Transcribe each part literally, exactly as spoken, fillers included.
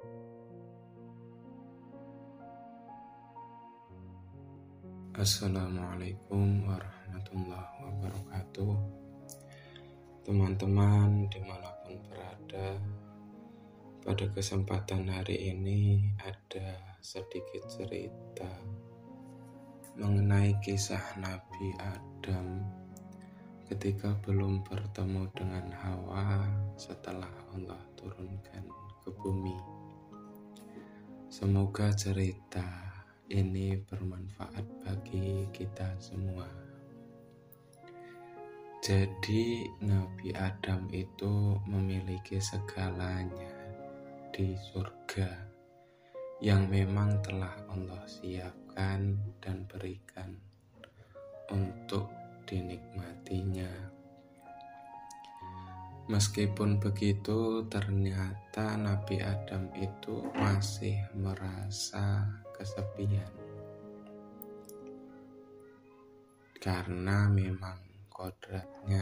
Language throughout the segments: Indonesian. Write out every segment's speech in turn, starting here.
Assalamualaikum warahmatullahi wabarakatuh. Teman-teman dimanapun berada, pada kesempatan hari ini ada sedikit cerita mengenai kisah Nabi Adam ketika belum bertemu dengan Hawa setelah Allah turunkan ke bumi. Semoga cerita ini bermanfaat bagi kita semua. Jadi Nabi Adam itu memiliki segalanya di surga yang memang telah Allah siapkan dan berikan untuk dinikmatinya. Meskipun begitu, ternyata Nabi Adam itu masih merasa kesepian, karena memang kodratnya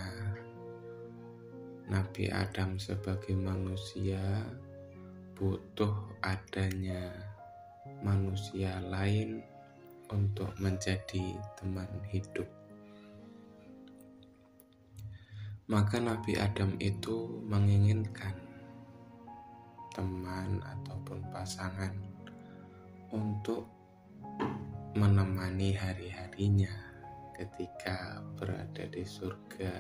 Nabi Adam sebagai manusia butuh adanya manusia lain untuk menjadi teman hidup. Maka Nabi Adam itu menginginkan teman ataupun pasangan untuk menemani hari-harinya ketika berada di surga.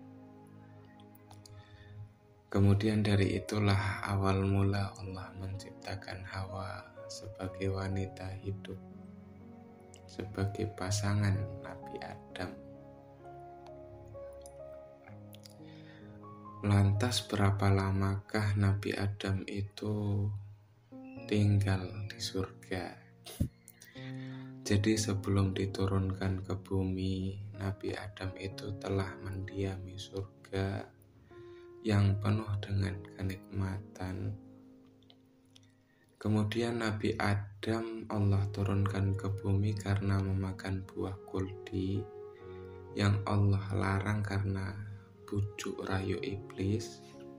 Kemudian dari itulah awal mula Allah menciptakan Hawa sebagai wanita hidup, sebagai pasangan Nabi Adam. Lantas berapa lamakah Nabi Adam itu tinggal di surga? Jadi sebelum diturunkan ke bumi, Nabi Adam itu telah mendiami surga yang penuh dengan kenikmatan. Kemudian Nabi Adam Allah turunkan ke bumi karena memakan buah kuldi yang Allah larang karena bujuk rayu iblis.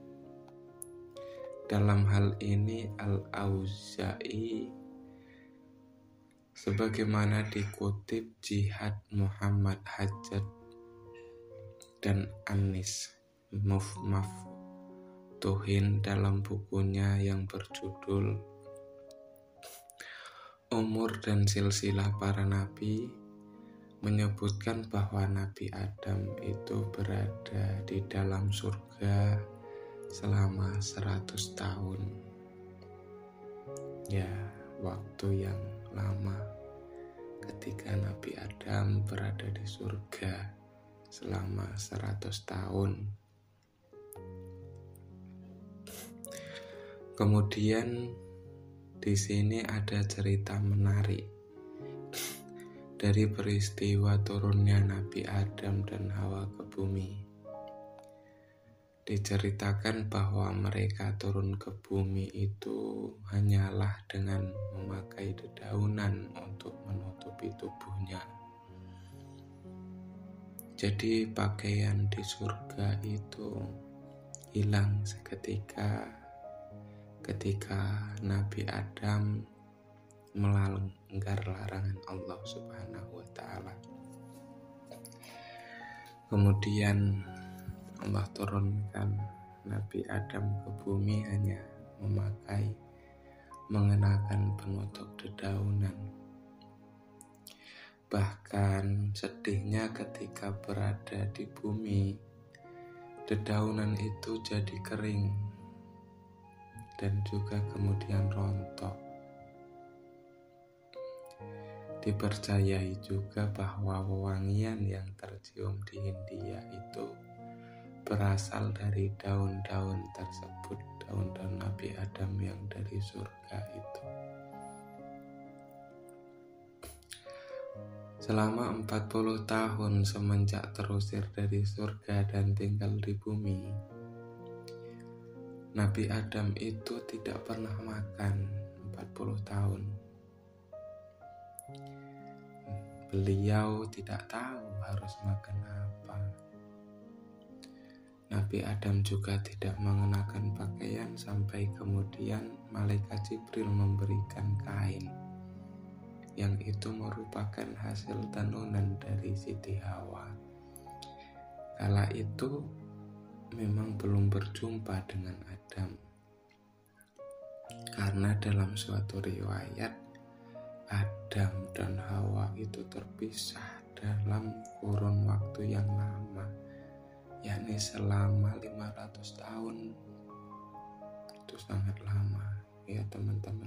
Dalam hal ini Al-Auza'i sebagaimana dikutip Jihad Muhammad Hajjat dan Anis Mufmaftuhin dalam bukunya yang berjudul Umur dan Silsilah Para Nabi, menyebutkan bahwa Nabi Adam itu berada di dalam surga selama seratus tahun. Ya, waktu yang lama ketika Nabi Adam berada di surga selama seratus tahun. Kemudian di sini ada cerita menarik dari peristiwa turunnya Nabi Adam dan Hawa ke bumi. Diceritakan bahwa mereka turun ke bumi itu hanyalah dengan memakai dedaunan untuk menutupi tubuhnya. Jadi pakaian di surga itu hilang seketika ketika Nabi Adam melanggar larangan Allah Subhanahu wa ta'ala. Kemudian Allah turunkan Nabi Adam ke bumi hanya memakai mengenakan penutup dedaunan. Bahkan sedihnya ketika berada di bumi, dedaunan itu jadi kering dan juga kemudian rontok. Dipercayai juga bahwa wewangian yang tercium di Hindia itu berasal dari daun-daun tersebut, daun-daun Nabi Adam yang dari surga itu. Selama empat puluh tahun semenjak terusir dari surga dan tinggal di bumi, Nabi Adam itu tidak pernah makan empat puluh tahun. Beliau tidak tahu harus makan apa. Nabi Adam juga tidak mengenakan pakaian sampai kemudian malaikat Jibril memberikan kain, yang itu merupakan hasil tenunan dari Siti Hawa. Kala itu memang belum berjumpa dengan Adam, karena dalam suatu riwayat Adam dan Hawa itu terpisah dalam kurun waktu yang lama, yakni selama lima ratus tahun. Itu sangat lama ya teman-teman.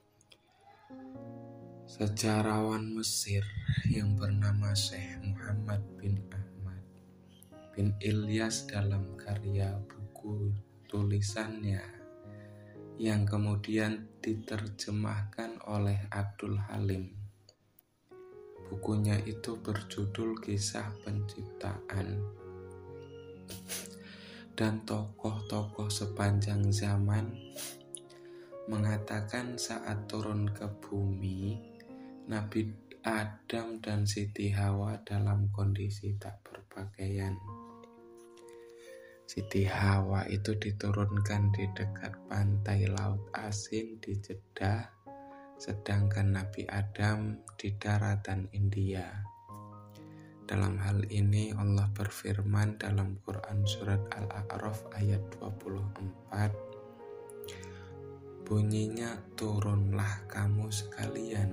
Sejarawan Mesir yang bernama Syekh Muhammad bin Ahmad bin Ilyas dalam karya buku tulisannya yang kemudian diterjemahkan oleh Abdul Halim. Bukunya itu berjudul Kisah Penciptaan, dan tokoh-tokoh sepanjang zaman mengatakan saat turun ke bumi, Nabi Adam dan Siti Hawa dalam kondisi tak berpakaian. Siti Hawa itu diturunkan di dekat pantai Laut Asin di Jeddah, sedangkan Nabi Adam di daratan India. Dalam hal ini Allah berfirman dalam Quran surat Al-A'raf ayat dua puluh empat, bunyinya, turunlah kamu sekalian,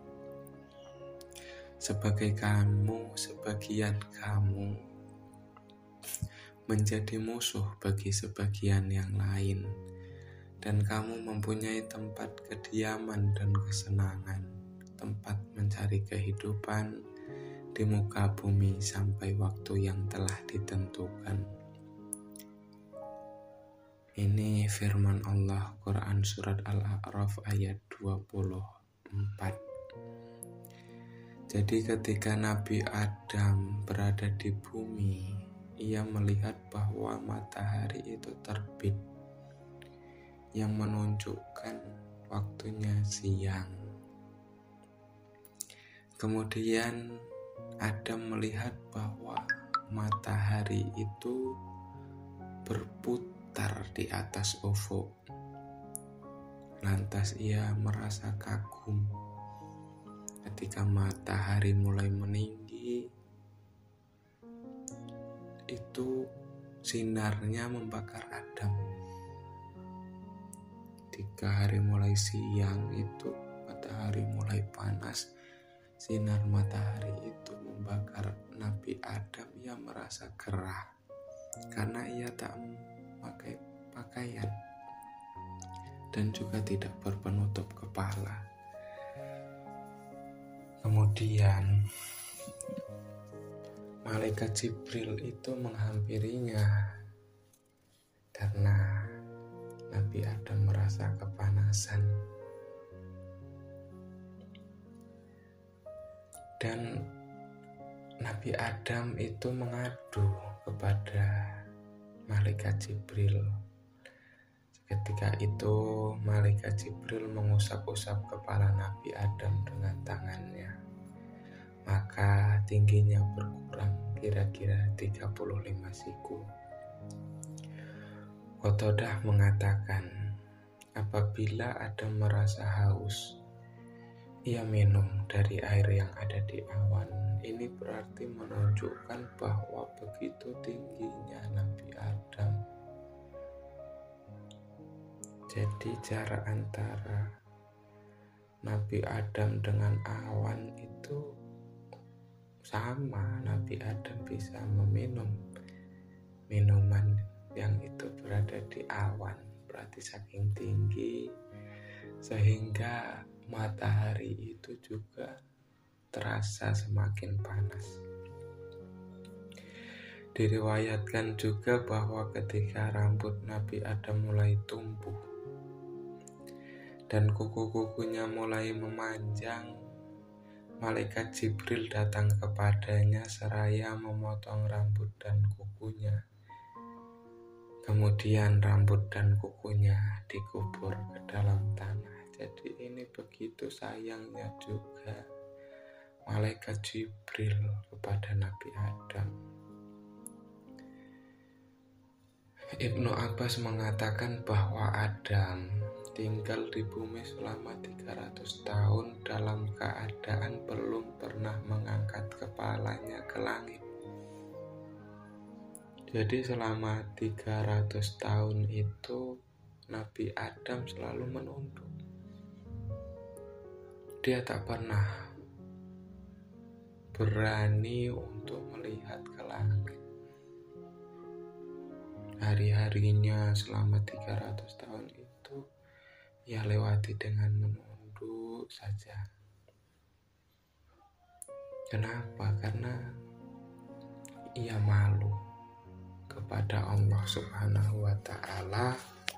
sebagai kamu sebagian kamu menjadi musuh bagi sebagian yang lain, dan kamu mempunyai tempat kediaman dan kesenangan, tempat mencari kehidupan di muka bumi sampai waktu yang telah ditentukan. Ini firman Allah, Quran surat Al-A'raf ayat dua puluh empat. Jadi ketika Nabi Adam berada di bumi, ia melihat bahwa matahari itu terbit, yang menunjukkan waktunya siang. Kemudian Adam melihat bahwa matahari itu berputar di atas ufuk. Lantas ia merasa kagum ketika matahari mulai meninggi. Itu sinarnya membakar Adam. Ketika hari mulai siang itu matahari mulai panas, sinar matahari itu membakar Nabi Adam. Ia merasa gerah karena ia tak memakai pakaian dan juga tidak berpenutup kepala. Kemudian malaikat Jibril itu menghampirinya karena Nabi Adam merasa kepanasan. Dan Nabi Adam itu mengadu kepada malaikat Jibril. Ketika itu malaikat Jibril mengusap-usap kepala Nabi Adam dengan tangannya. Maka tingginya berkurang kira-kira tiga puluh lima siku. Qatadah mengatakan, apabila Adam merasa haus, ia minum dari air yang ada di awan. Ini berarti menunjukkan bahwa begitu tingginya Nabi Adam. Jadi jarak antara Nabi Adam dengan awan itu sama. Nabi Adam bisa meminum minuman yang itu berada di awan, berarti saking tinggi sehingga matahari itu juga terasa semakin panas. Diriwayatkan juga bahwa ketika rambut Nabi Adam mulai tumbuh dan kuku-kukunya mulai memanjang, malaikat Jibril datang kepadanya seraya memotong rambut dan kukunya. Kemudian rambut dan kukunya dikubur ke dalam tanah. Jadi ini begitu sayangnya juga malaikat Jibril kepada Nabi Adam. Ibnu Abbas mengatakan bahwa Adam tinggal di bumi selama tiga ratus tahun dalam keadaan belum pernah mengangkat kepalanya ke langit. Jadi selama tiga ratus tahun itu Nabi Adam selalu menunduk. Dia tak pernah berani untuk melihat ke langit. Hari-harinya selama tiga ratus tahun itu ia lewati dengan menunduk saja. Kenapa? Karena ia malu kepada Allah Subhanahu wa Ta'ala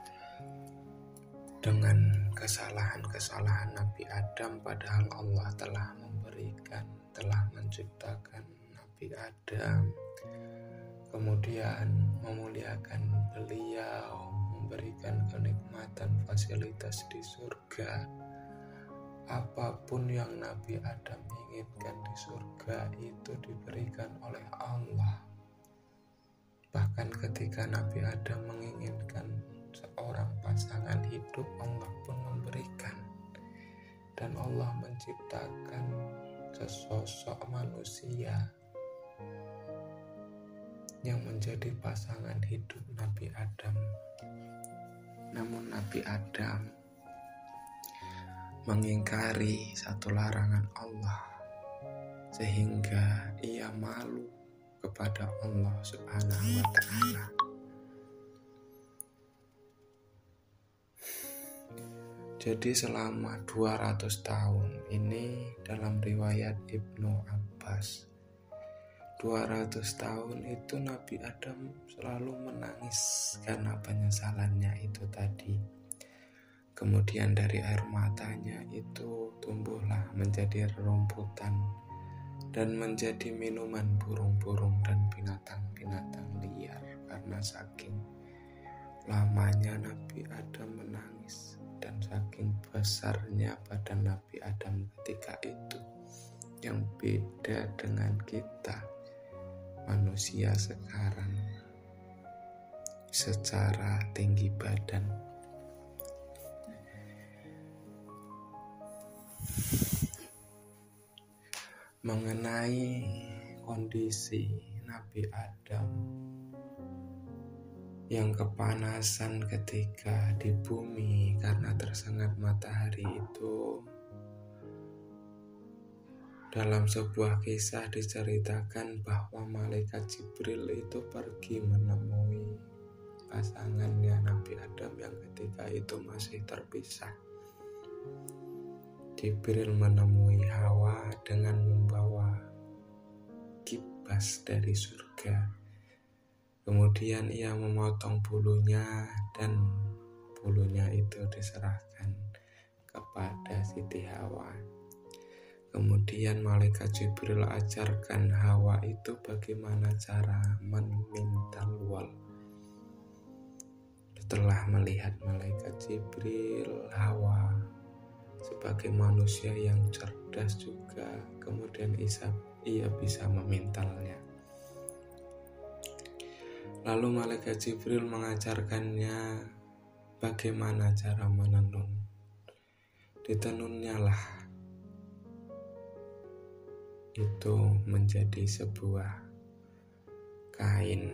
dengan kesalahan-kesalahan Nabi Adam, padahal Allah telah memberikan, telah menciptakan Nabi Adam, kemudian memuliakan beliau, memberikan kenikmatan fasilitas di surga. Apapun yang Nabi Adam inginkan di surga itu diberikan oleh Allah. Bahkan ketika Nabi Adam menginginkan seorang pasangan hidup, Allah pun memberikan. Dan Allah menciptakan sesosok manusia yang menjadi pasangan hidup Nabi Adam. Namun Nabi Adam mengingkari satu larangan Allah, sehingga ia malu kepada Allah Subhanahu wa Ta'ala. Jadi selama dua ratus tahun ini dalam riwayat Ibnu Abbas, dua ratus tahun itu Nabi Adam selalu menangis karena penyesalannya itu tadi. Kemudian dari air matanya itu tumbuhlah menjadi rerumputan dan menjadi minuman burung-burung dan binatang-binatang liar, karena saking lamanya Nabi Adam menangis dan saking besarnya badan Nabi Adam ketika itu, yang beda dengan kita manusia sekarang secara tinggi badan. Mengenai kondisi Nabi Adam yang kepanasan ketika di bumi karena tersengat matahari itu, dalam sebuah kisah diceritakan bahwa malaikat Jibril itu pergi menemui pasangannya Nabi Adam yang ketika itu masih terpisah. Jibril menemui Hawa dengan membawa kibas dari surga. Kemudian ia memotong bulunya dan bulunya itu diserahkan kepada Siti Hawa. Kemudian malaikat Jibril ajarkan Hawa itu bagaimana cara memintal wal. Setelah melihat malaikat Jibril, Hawa sebagai manusia yang cerdas juga, kemudian Isa, ia bisa memintalnya. Lalu malaikat Jibril mengajarkannya bagaimana cara menenun. Ditenunnya lah itu menjadi sebuah kain.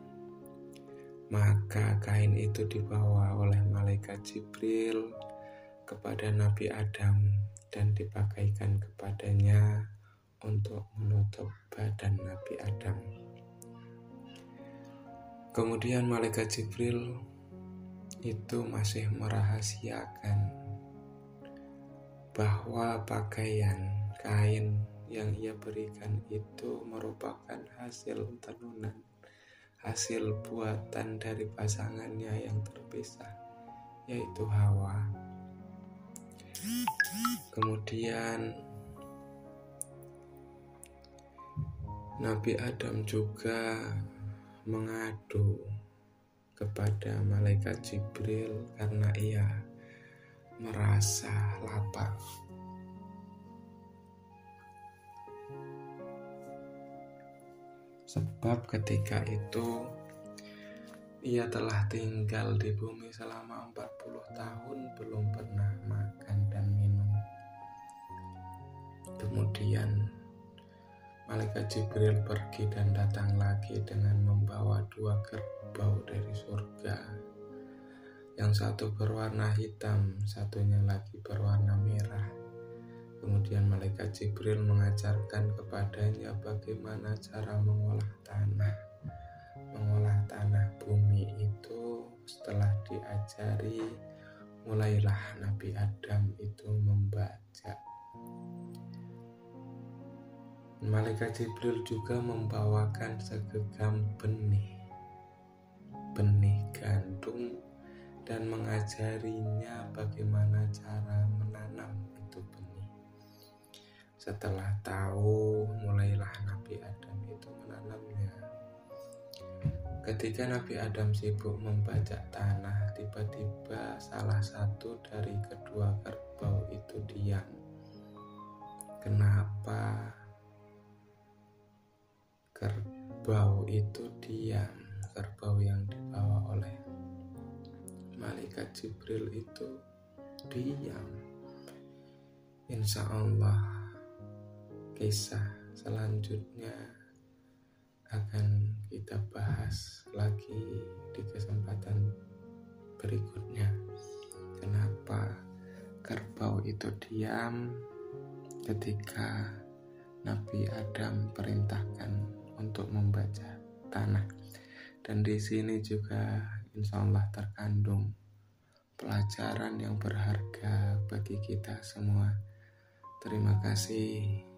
Maka kain itu dibawa oleh malaikat Jibril kepada Nabi Adam dan dipakaikan kepadanya untuk menutup badan Nabi Adam. Kemudian malaikat Jibril itu masih merahasiakan bahwa pakaian kain yang ia berikan itu merupakan hasil tenunan, hasil buatan dari pasangannya yang terpisah, yaitu Hawa. Kemudian Nabi Adam juga mengadu kepada malaikat Jibril karena ia merasa lapar. Sebab ketika itu Ia telah tinggal di bumi selama empat puluh tahun belum pernah makan dan minum. Kemudian malaikat Jibril pergi dan datang lagi dengan membawa dua kerbau dari surga. Yang satu berwarna hitam, satunya lagi berwarna merah. Kemudian malaikat Jibril mengajarkan kepadanya bagaimana cara mengolah tanah. Mengolah tanah bumi itu setelah diajari, mulailah Nabi Adam itu membaca. Malaikat Jibril juga membawakan segenggam benih, benih gandum, dan mengajarinya bagaimana cara menanam itu benih. Setelah tahu, mulailah Nabi Adam itu menanamnya. Ketika Nabi Adam sibuk membajak tanah, tiba-tiba salah satu dari kedua kerbau itu diam. Kenapa kerbau itu diam? Kerbau yang dibawa oleh malaikat Jibril itu diam. Insya Allah kisah selanjutnya akan kita bahas lagi di kesempatan berikutnya. Kenapa kerbau itu diam ketika Nabi Adam perintahkan untuk membaca tanah. Dan di sini juga insya Allah terkandung pelajaran yang berharga bagi kita semua. Terima kasih.